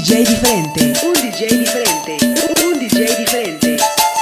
DJ diferente, un DJ diferente, un DJ diferente.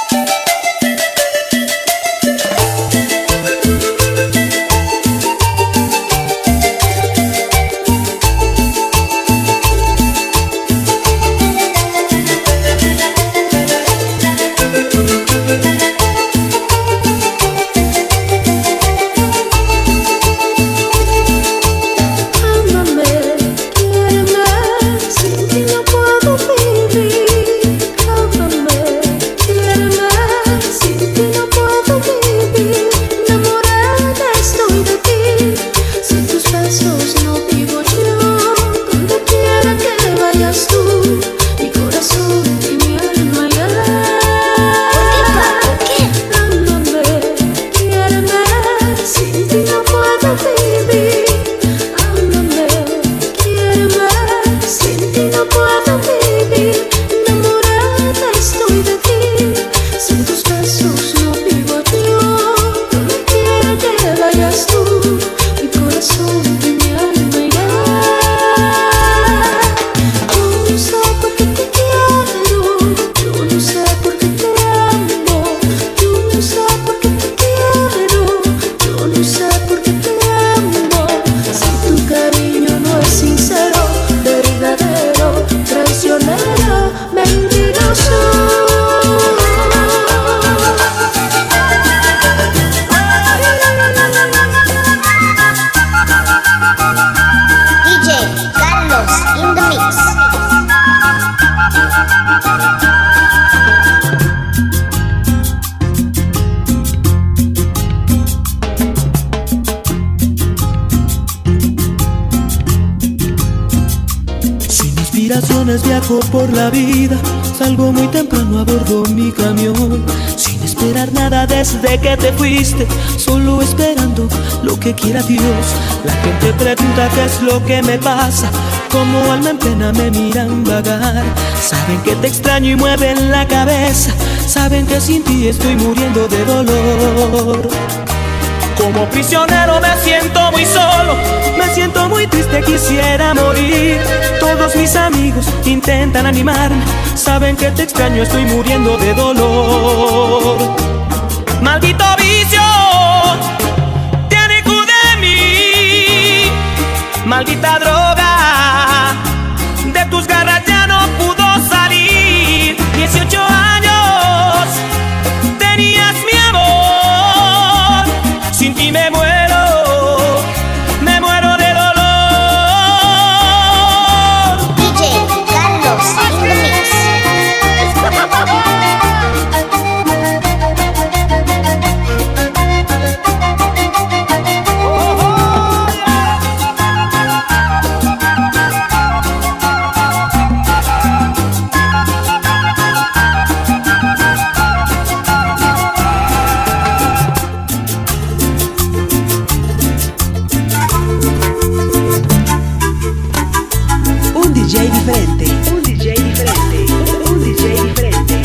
Viajo por la vida, salgo muy temprano, abordo mi camión, sin esperar nada desde que te fuiste, solo esperando lo que quiera Dios. La gente pregunta qué es lo que me pasa, como alma en pena me miran vagar. Saben que te extraño y mueven la cabeza, saben que sin ti estoy muriendo de dolor. Como prisionero me siento muy solo, me siento muy triste, quisiera morir. Todos mis amigos intentan animarme, saben que te extraño, estoy muriendo de dolor. Maldito vicio tiene de mí, maldita droga, de tus garras ya no pudo salir. 18 años tenías mi amor, sin ti me muero de dolor. DJ Carlos in the mix. DJ diferente, un DJ diferente, un DJ diferente.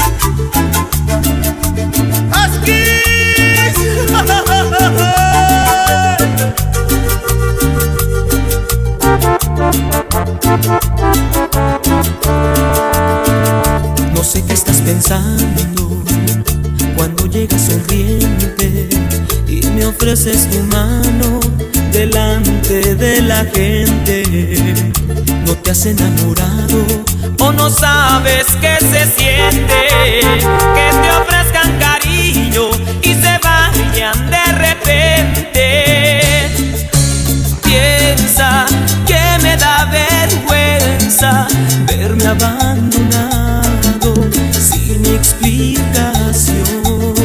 No sé qué estás pensando cuando llegas sonriente y me ofreces tu mano delante de la gente. ¿No te has enamorado o no sabes qué se siente? Que te ofrezcan cariño y se vayan de repente. Piensa que me da vergüenza verme abandonado sin explicación.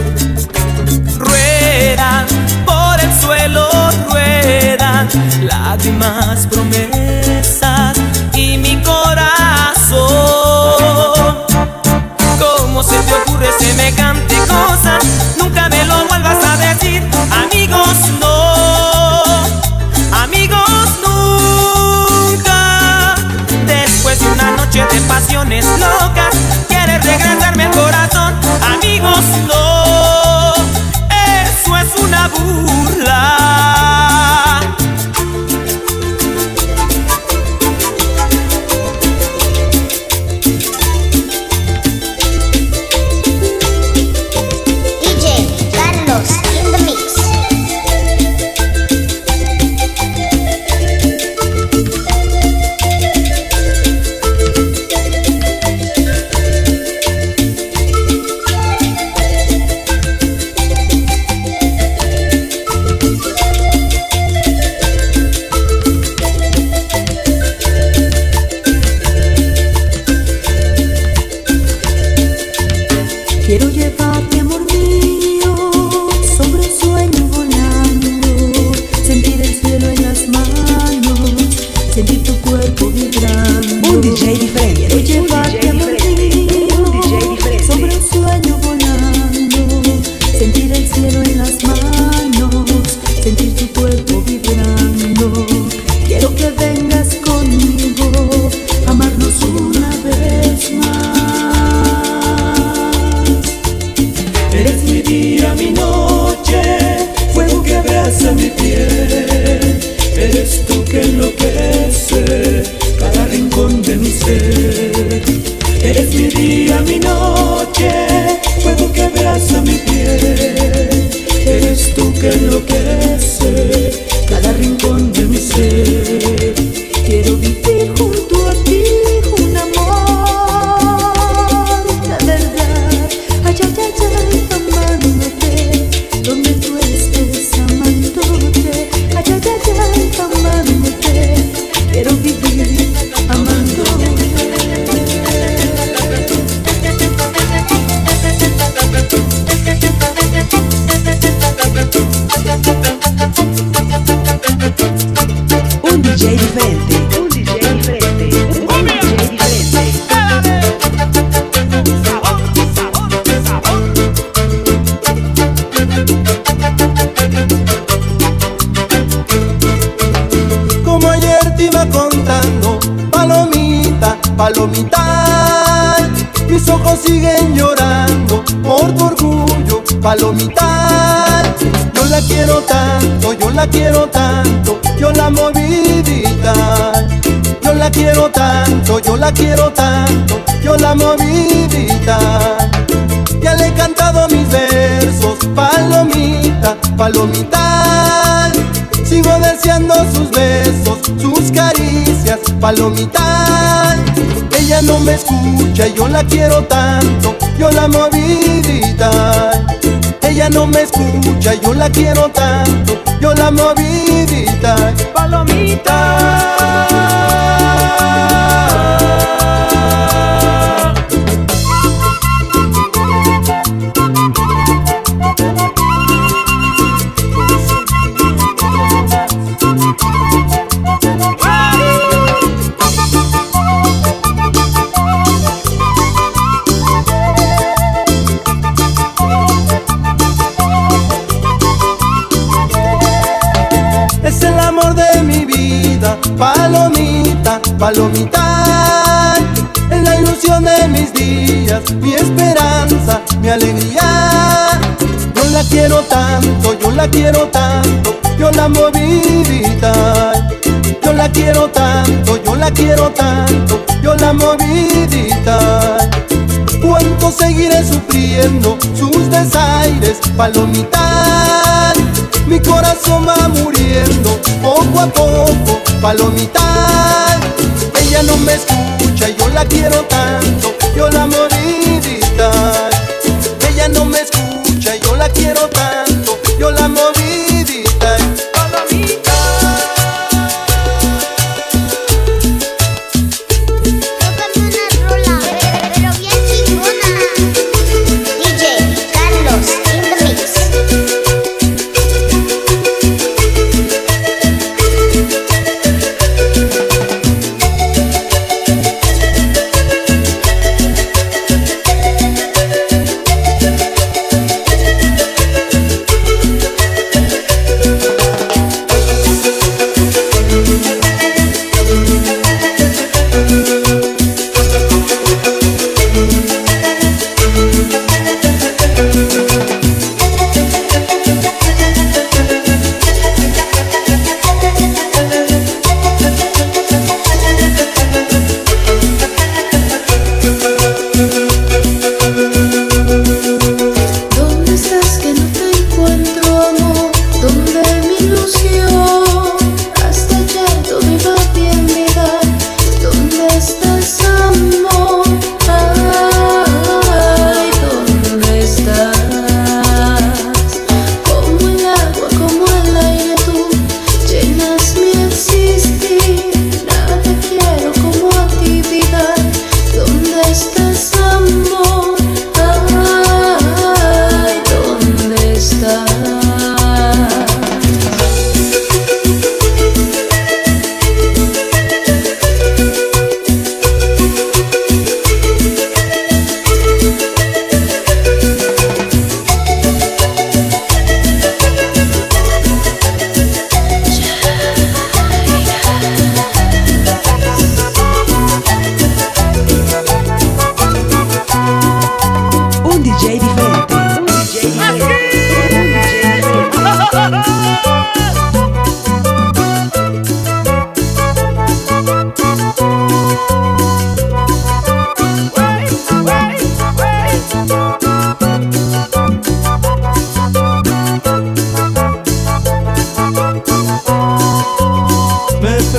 Ruedan por el suelo, ruedan lágrimas, promesas y mi corazón. ¿Cómo se te ocurre semejante cosa? Nunca me lo vuelvas a decir. Amigos, no, amigos, nunca. Después de una noche de pasiones locas, quieres regresarme el corazón. Amigos, no, eso es una burla. que enloquece cada rincón de mi ser. Eres mi día, mi noche, fuego que abraza mi piel. Eres tú que enloquece cada rincón de mi ser. Quiero vivir junto a ti un amor de verdad. Ay, ay, ay, ay, amándote, donde tú estés amándote. Ay, ay, ay, ay, amándote, quiero vivir amándote. Un DJ diferente, un DJ diferente, un DJ diferente. Sabor, sabor, sabor. Como ayer te iba contando, palomita, palomita, mis ojos siguen llorando por tu orgullo, palomita. Yo la quiero tanto, yo la quiero tanto, yo la amo vidita. Yo la quiero tanto, yo la quiero tanto, yo la amo vidita. Ya le he cantado mis versos, palomita, palomita. Sigo deseando sus besos, sus caricias, palomita. Ella no me escucha, yo la quiero tanto, yo la amo vidita. Ella no me escucha, yo la quiero tanto, yo la amo vidita. Palomita. Es el amor de mi vida, palomita, palomita. Es la ilusión de mis días, mi esperanza, mi alegría. Yo la quiero tanto, yo la quiero tanto, yo la amo vidita. Yo la quiero tanto, yo la quiero tanto, yo la amo vidita. Cuánto seguiré sufriendo sus desaires, palomita. Mi corazón va muriendo poco a poco, palomita. Ella no me escucha, yo la quiero tanto, yo la amo vidita. Ella no me escucha, yo la quiero tanto, yo la amo vidita. Palomita. Tócame una rola, pero bien chingona. DJ Carlos in the mix.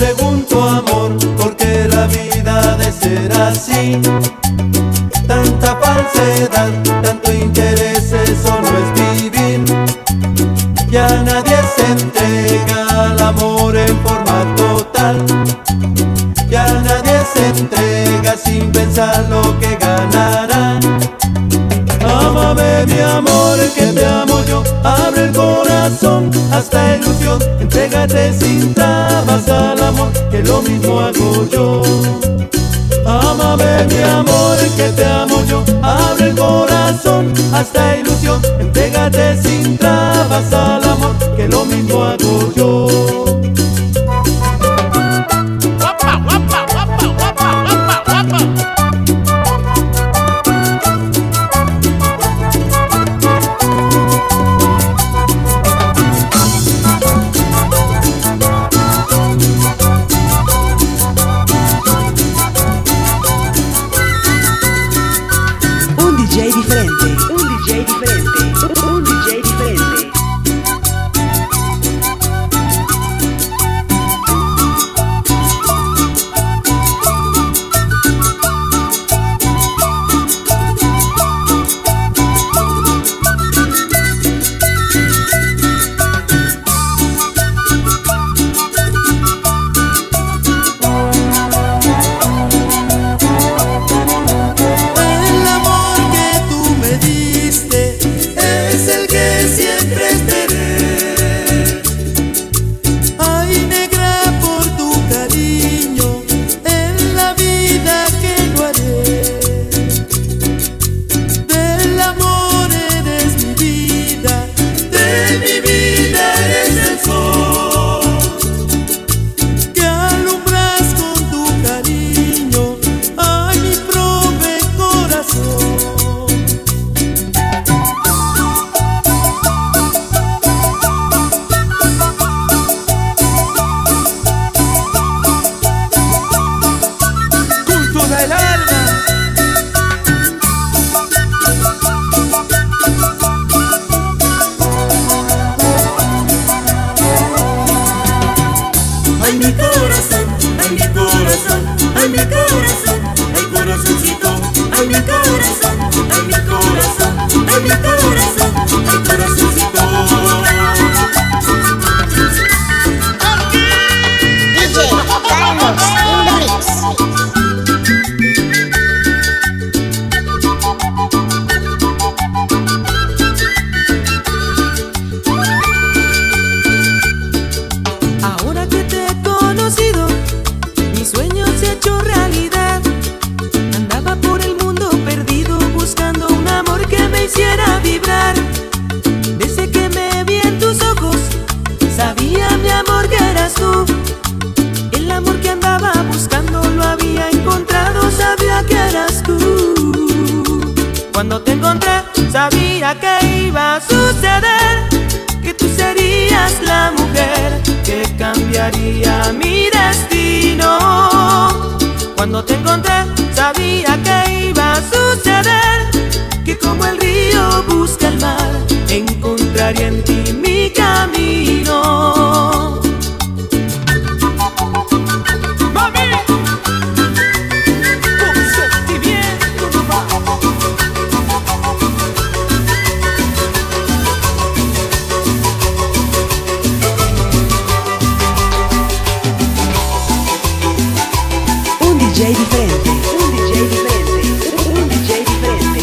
pregunto, amor, ¿por qué la vida ha de ser así? Tanta falsedad, tanto interés, eso no es vivir. Ya nadie se entrega al amor en forma total. Ya nadie se entrega sin pensar lo que ganará. Ámame, mi amor, que te amo yo. Abre el corazón hasta ilusión. Entrégate sin trabas al amor, que lo mismo hago yo. Ámame, mi amor, que te amo yo. Abre el corazón hasta ilusión. Entrégate sin trabas al amor, que lo mismo hago yo. Cuando te encontré sabía que iba a suceder, que tú serías la mujer que cambiaría mi destino. Cuando te encontré sabía que iba a suceder, que como el río busca el mar, encontraría en ti mi camino. DJ diferente, un DJ diferente, un DJ diferente.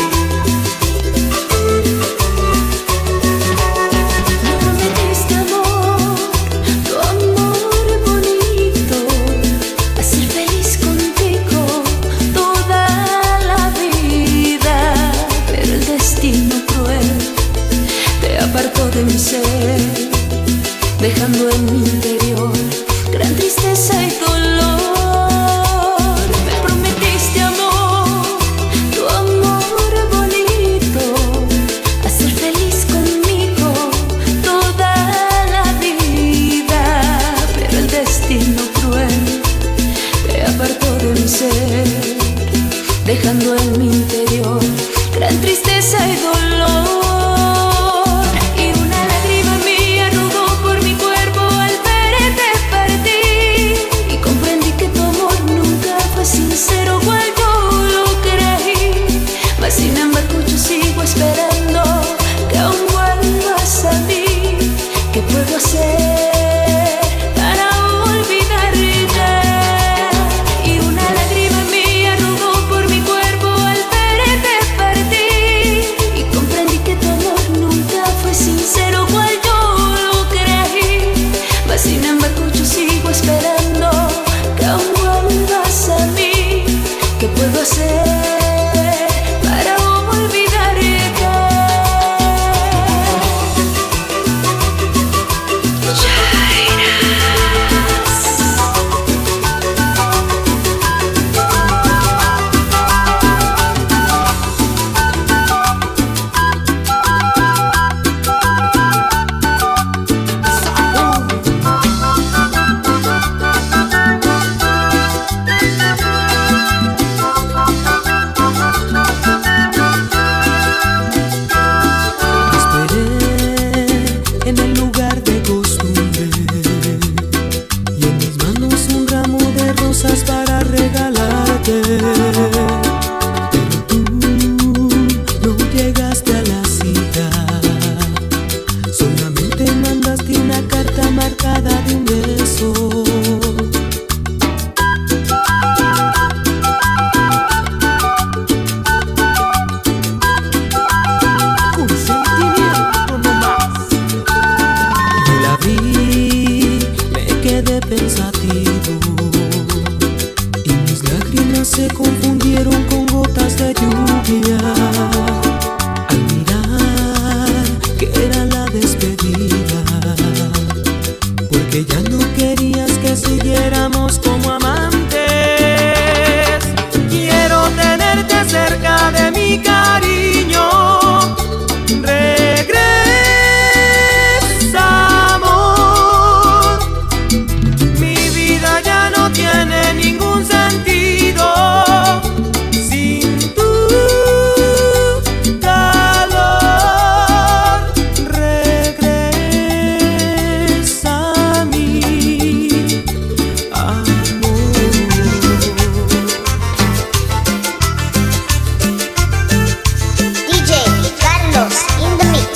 Me prometiste amor, tu amor bonito, a ser feliz contigo toda la vida, pero el destino cruel te apartó de mi ser, dejando en mi interior gran tristeza y dolor. Dejando en mi interior gran tristeza y dolor, y una lágrima mía rodó por mi cuerpo al verte partir, y cosas para regalarte, pero tú no llegaste a la cita. Solamente mandaste una carta marcada de un beso. Con sentimiento nomás. Yo la vi, me quedé pensativo y mis lágrimas se confundieron con gotas de lluvia al mirar que era la despedida, porque ya no querías que siguiéramos como amantes. Quiero tenerte cerca de mi cariño. Regresa, amor. Mi vida ya no tiene ningún sentido sin tu calor. Regresa a mí, amor. DJ Carlos in the mix.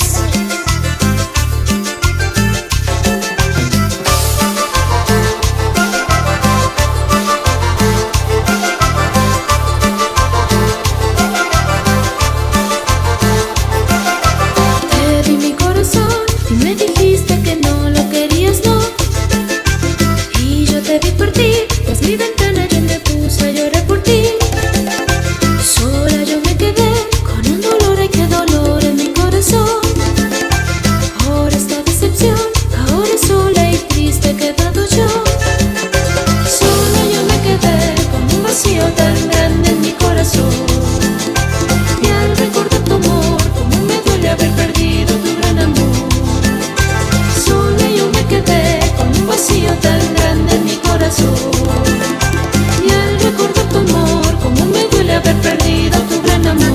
Te di mi corazón y me dijiste que no lo querías, no. Y yo te vi partir, tras mi ventana yo me puse a llorar por ti. Sola yo me quedé con un dolor, ay qué dolor en mi corazón. Ahora esta decepción, ahora sola y triste he quedado yo. Sola yo me quedé con un vacío tan grande en mi corazón. Y al recordar tu amor, como me duele haber perdido tu gran amor. Sola yo me quedé con un vacío tan grande en mi corazón. Y al recordar tu amor, como me duele haber perdido tu gran amor.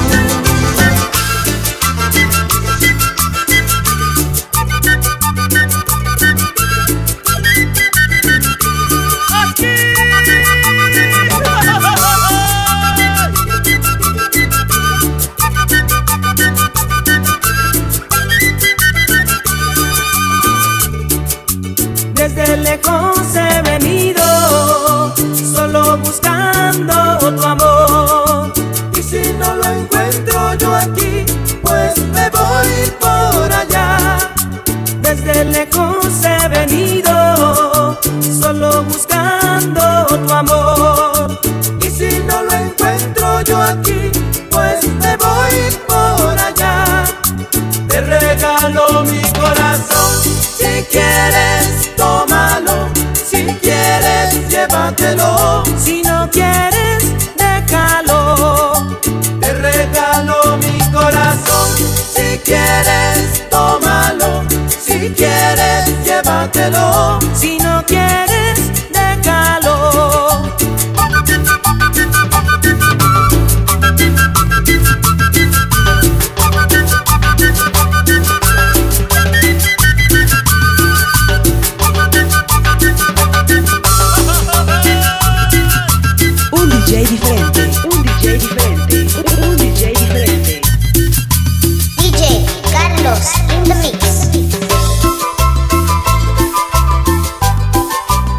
Desde lejos he venido, solo buscando tu amor. Y si no lo encuentro yo aquí, pues me voy por allá. Desde lejos he venido, solo buscando tu amor. Y si no lo encuentro yo aquí, pues me voy por allá. Te regalo mi corazón, si quieres tómalo, si quieres llévatelo, si no quieres déjalo. Te regalo mi corazón, si quieres tómalo, si quieres llévatelo, si no quieres déjalo. Un DJ diferente, un DJ diferente, un DJ diferente. DJ Carlos in the mix.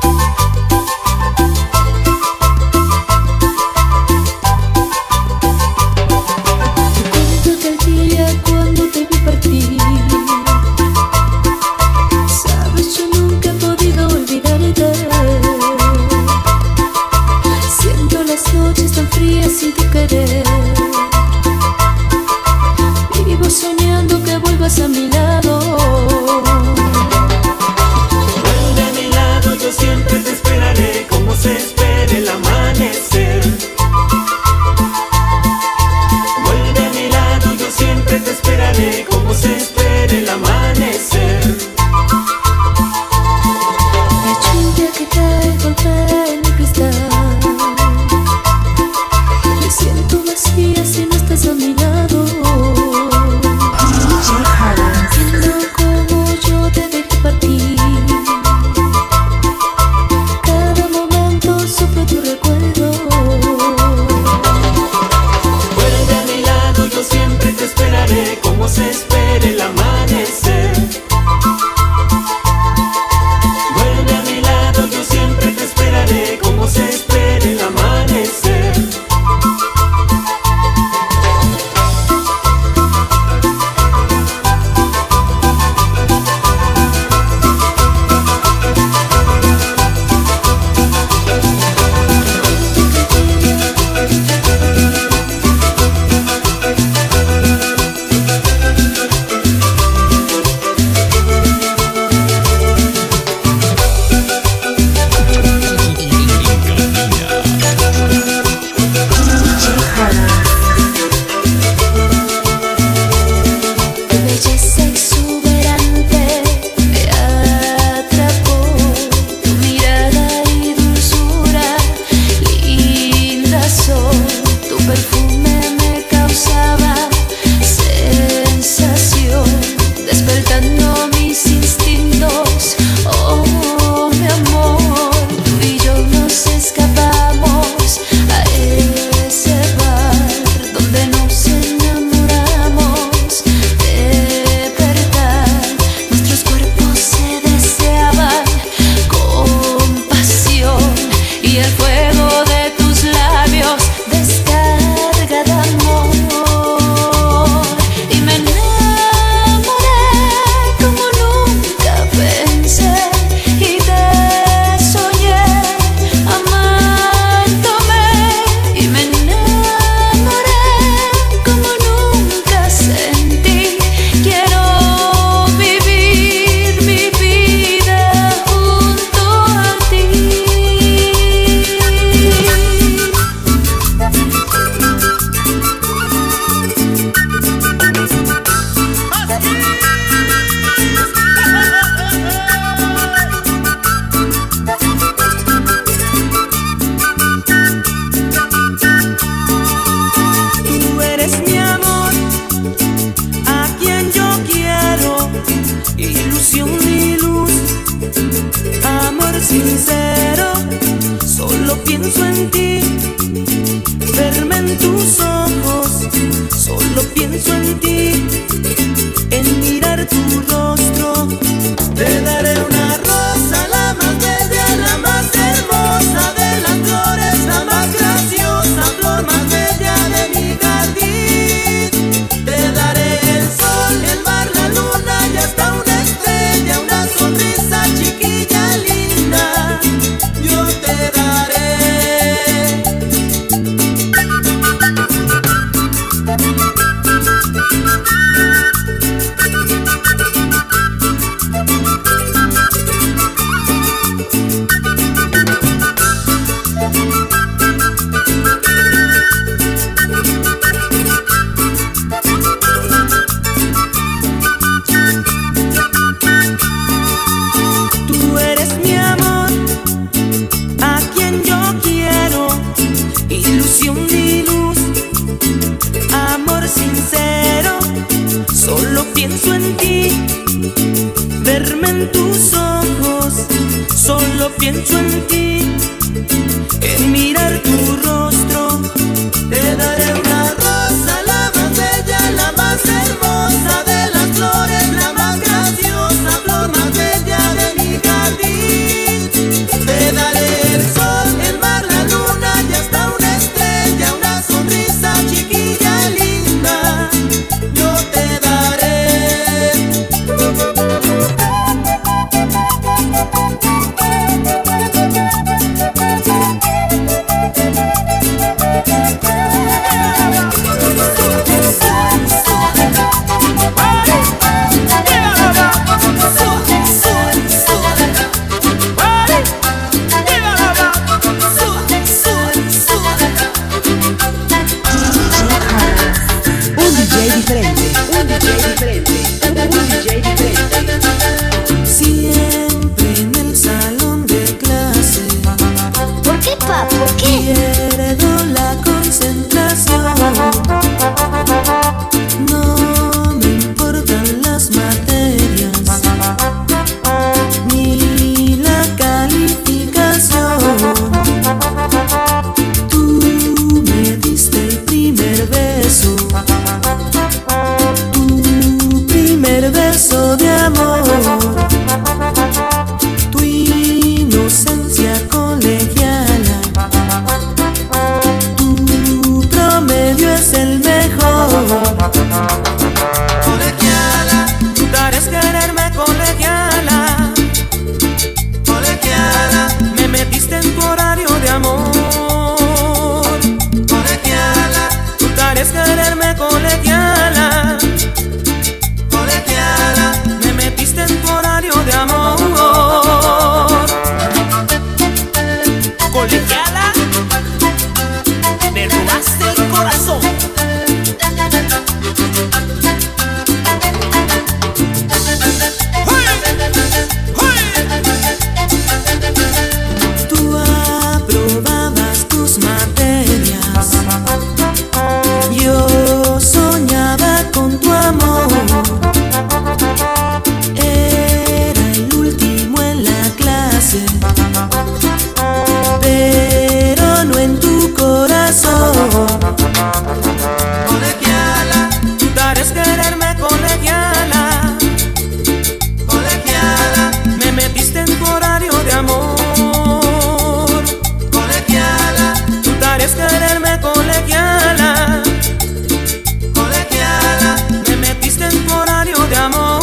pienso en ti, verme en tus ojos. Solo pienso en ti, en mirar tu rostro. Te daré una rosa, la más bella, la más hermosa de las flores, la más graciosa, flor más bella de mi jardín. Te daré el sol, el mar, la luna y hasta una estrella, una sonrisa chiquilla linda. Yo te daré. Siempre en el salón de clase ¿Por qué, pa? ¿Por qué? pierdo la concentración. No me importan las materias ni la calificación. Tú me diste el primer beso, tu primer beso de amor. Tu inocencia colegiala, tu promedio es el mejor. Colegiala, Tu tarea es quererme, colegiala. colegiala, Me metiste en tu horario de amor. colegiala, Tu tarea es quererme, colegiala. colegiala. Me metiste en tu horario de amor. Colegiala, me robaste el corazón. Tú aprobabas tus materias, yo soñaba con tu amor. Era el último en la clase, pero no en tu corazón. Colegiala, Tu tarea es quererme, colegiala. colegiala, Me metiste en tu horario de amor. colegiala, Tu tarea es quererme, colegiala. colegiala. Me metiste en tu horario de amor.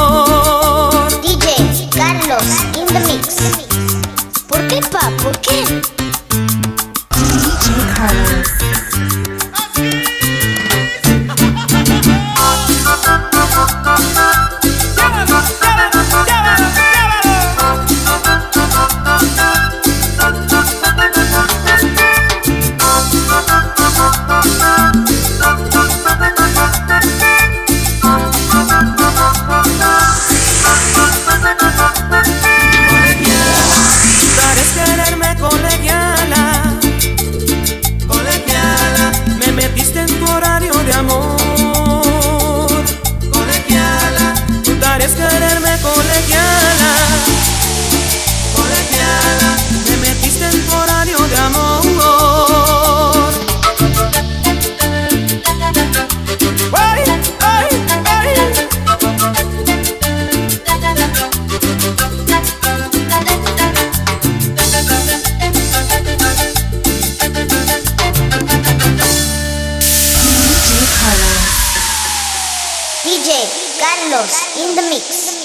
DJ Carlos in the mix. ¿Por qué, pa? ¿Por qué? Tu tarea es quererme, colegiala. Colegiala, Me metiste en tu horario de amor. colegiala, Tu tarea es quererme, colegiala. colegiala. Me metiste en tu horario de amor. Ay, ay, ay. DJ Carlos in the mix.